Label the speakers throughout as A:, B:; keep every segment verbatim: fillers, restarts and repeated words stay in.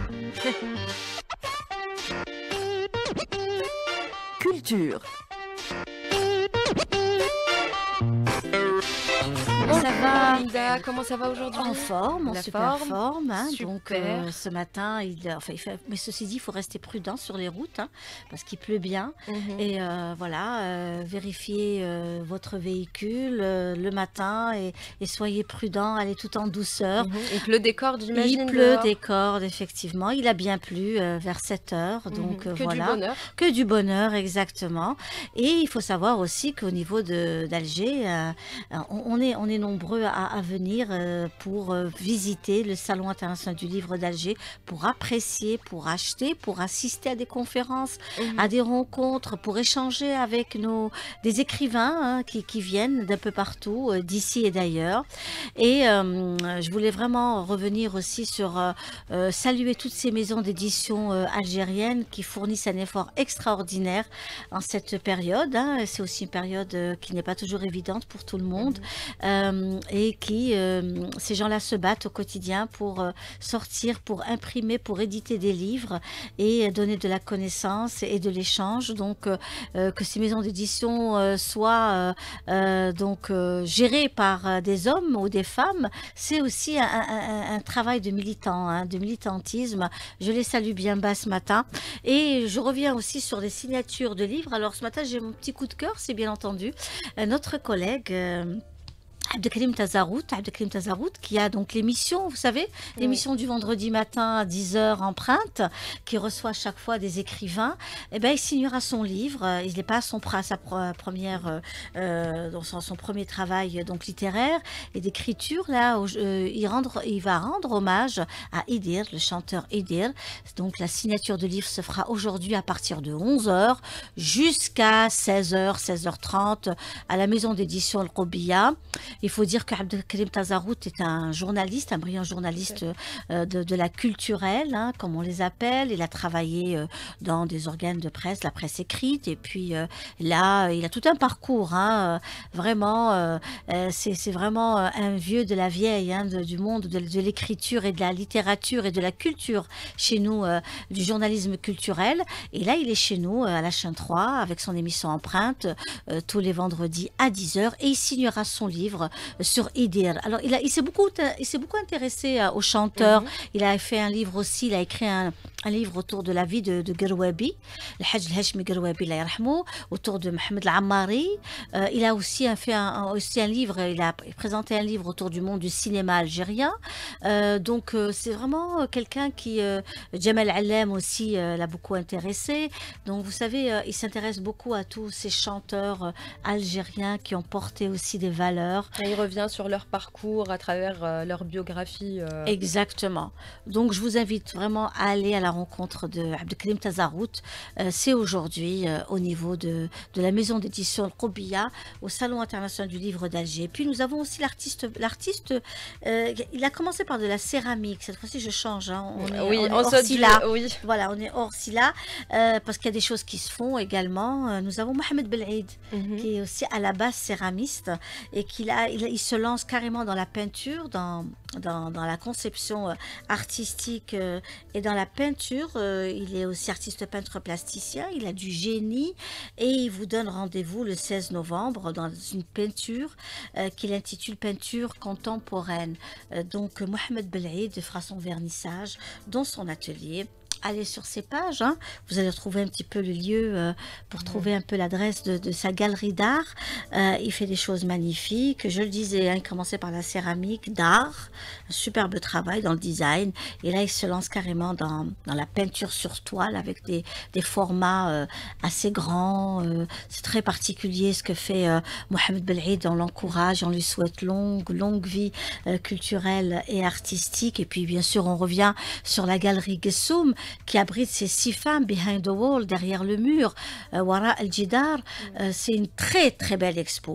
A: Culture.
B: Comment ça va, Linda? Comment ça va aujourd'hui?
C: En forme, en
B: La
C: super
B: forme,
C: forme. hein.
B: super.
C: Donc euh, ce matin, il, enfin, il fait, mais ceci dit, il faut rester prudent sur les routes hein, parce qu'il pleut bien.
B: Mhm.
C: Et euh, voilà, euh, vérifiez euh, votre véhicule euh, le matin et, et soyez prudent, allez tout en douceur.
B: Mhm. Il pleut des cordes, j'imagine.
C: Il pleut
B: dehors.
C: des cordes, effectivement. Il a bien plu euh, vers sept heures.
B: Mhm.
C: Donc euh,
B: Que
C: voilà.
B: du bonheur.
C: Que du bonheur, exactement. Et il faut savoir aussi qu'au niveau de- d'Alger, euh, on, on est, on est nombreux à, à venir euh, pour euh, visiter le Salon international du livre d'Alger, pour apprécier, pour acheter, pour assister à des conférences,
B: Mhm.
C: à des rencontres, pour échanger avec nos, des écrivains hein, qui, qui viennent d'un peu partout, euh, d'ici et d'ailleurs. Et euh, je voulais vraiment revenir aussi sur euh, euh, saluer toutes ces maisons d'édition euh, algériennes qui fournissent un effort extraordinaire en cette période. hein. C'est aussi une période euh, qui n'est pas toujours évidente pour tout le monde. Euh, et qui, euh, ces gens-là se battent au quotidien pour euh, sortir, pour imprimer, pour éditer des livres et donner de la connaissance et de l'échange. Donc, euh, euh, que ces maisons d'édition euh, soient euh, euh, donc euh, gérées par euh, des hommes ou des femmes, c'est aussi un, un- un- un travail de militant, hein, de militantisme. Je les salue bien bas ce matin. Et je reviens aussi sur les signatures de livres. Alors ce matin, j'ai mon petit coup de cœur, c'est bien entendu euh, notre collègue. euh, Abdelkrim Tazarout, Abdelkrim Tazarout, qui a donc l'émission, vous savez, l'émission du vendredi matin à dix heures Empreinte, qui reçoit à chaque fois des écrivains. Eh ben, il signera son livre. euh, Il n'est pas à son à sa pro- première, euh, euh, dans son, son premier travail euh, donc littéraire et d'écriture. Là, où, euh, il, rendre, il va rendre hommage à Idir, le chanteur Idir. Donc la signature de livre se fera aujourd'hui à partir de onze heures jusqu'à seize heures, seize heures trente à la maison d'édition El Robiya. Il faut dire qu'Abdelkrim Tazarout est un journaliste, un brillant journaliste euh, de, de la culturelle, hein, comme on les appelle. Il a travaillé euh, dans des organes de presse, la presse écrite, et puis euh, là, il a tout un parcours. hein, euh, vraiment, euh, euh, c'est c'est vraiment euh, un vieux de la vieille, hein, de- du monde de, de l'écriture et de la littérature et de la culture chez nous, euh, du journalisme culturel. Et là, il est chez nous euh, à la Chaîne trois avec son émission Empreinte euh, tous les vendredis à dix heures et il signera son livre euh, sur Idir. Alors, il, a- il s'est beaucoup, il s'est beaucoup intéressé euh, aux chanteurs.
B: Mhm.
C: Il a fait un livre aussi, il a écrit un, un livre autour de la vie de, de Gerwabi, le Hajj el-Hashmi Gerwabi, Allah yarhamou, autour de Mohamed Al-Ammari. Euh, il a aussi un- fait un, un- aussi un livre, il a présenté un livre autour du monde du cinéma algérien. Euh, donc, euh, c'est vraiment euh, quelqu'un qui, euh, Jamal Allem aussi, euh, l'a beaucoup intéressé. Donc, vous savez, euh, il s'intéresse beaucoup à tous ces chanteurs euh, algériens qui ont porté aussi des valeurs.
B: Et il revient sur leur parcours à travers euh, leur biographie. euh.
C: Exactement. Donc, je vous invite vraiment à aller à la rencontre de Abdelkrim Tazarout. Euh, c'est aujourd'hui euh, au niveau de, de la maison d'édition El Robiya, au Salon international du livre d'Alger. Puis, nous avons aussi l'artiste. L'artiste, euh, il a commencé par de la céramie. Cette fois-ci, je change. hein. On est,
B: oui,
C: on est
B: on
C: hors
B: saute du-
C: Silla.
B: Oui.
C: Voilà, on est hors Silla, euh, parce qu'il y a des choses qui se font également. Euh, nous avons Mohamed Belaïd,
B: Mhm.
C: qui est aussi à la base céramiste et qu'il a, il, il se lance carrément dans la peinture, dans, dans, dans la conception euh, artistique euh, et dans la peinture. Euh, il est aussi artiste peintre plasticien, il a du génie et il vous donne rendez-vous le seize novembre dans une peinture euh, qu'il intitule Peinture contemporaine. Euh, donc Mohamed Belaïd fera son vernissage dans son atelier. Allez sur ses pages, hein. Vous allez retrouver un petit peu le lieu euh, pour trouver un peu l'adresse de, de sa galerie d'art. Euh, il fait des choses magnifiques. Je le disais, hein, il commençait par la céramique d'art, un superbe travail dans le design. Et là, il se lance carrément dans, dans la peinture sur toile avec des, des formats euh, assez grands. Euh, c'est très particulier ce que fait euh, Mohamed Belaïd. On l'encourage, on lui souhaite longue, longue vie euh, culturelle et artistique. Et puis, bien sûr, on revient sur la galerie Gessoum qui abrite ces six femmes behind the wall, derrière le mur, euh, Wara al-Jidar. Euh, c'est une très très belle expo.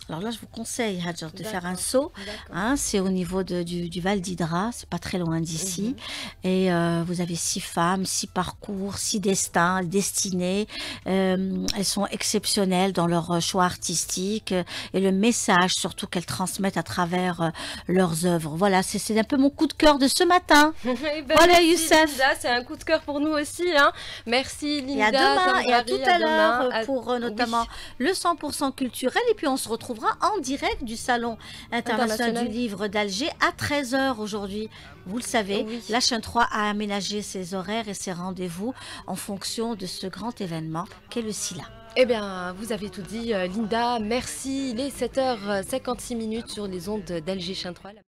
C: Alors là, je vous conseille, Hadjer, de faire un
B: D'accord,
C: saut.
B: d'accord.
C: Hein, c'est au niveau de- du, du Val d'Hydra, c'est pas très loin d'ici.
B: Mhm.
C: Et euh, vous avez six femmes, six parcours, six destins, destinées. Euh, elles sont exceptionnelles dans leur euh, choix artistique euh, et le message surtout qu'elles transmettent à travers euh, leurs œuvres. Voilà, c'est c'est un peu mon coup de cœur de ce matin.
B: Eh ben,
C: Voilà,
B: merci
C: Youssef.
B: Linda, c'est un coup de cœur pour nous aussi, hein. Merci
C: Et à
B: Linda,
C: demain, et à tout
B: Tanvari,
C: à
B: à
C: l'heure
B: demain.
C: euh,
B: À-
C: pour euh,
B: Oui,
C: notamment le cent pour cent culturel. Et puis on se retrouvera en direct du Salon international du
B: international.
C: livre d'Alger à treize heures aujourd'hui. Vous le savez,
B: Oui.
C: la chaîne trois a aménagé ses horaires et ses rendez-vous en fonction de ce grand événement qu'est le SILA.
B: Eh bien, vous avez tout dit, euh, Linda. Merci. Il est sept heures cinquante-six minutes sur les ondes d'Alger Chain trois.